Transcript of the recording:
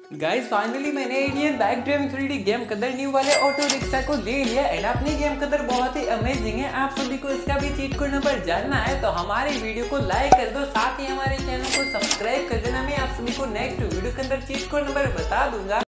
Guys finally मैंने Indian bike driving 3D game कदर new वाले ऑटो रिक्शा को ले लिया एंड अपनी गेम कदर बहुत ही अमेजिंग है। आप सभी को इसका भी चीट कोड नंबर जानना है तो हमारे वीडियो को लाइक कर दो, साथ ही हमारे चैनल को सब्सक्राइब कर देना। मैं आप सभी को नेक्स्ट वीडियो के अंदर चीट कोड नंबर बता दूंगा।